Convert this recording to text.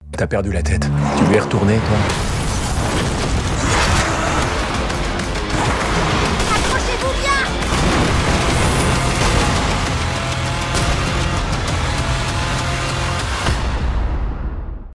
T'as perdu la tête. Tu veux y retourner, toi?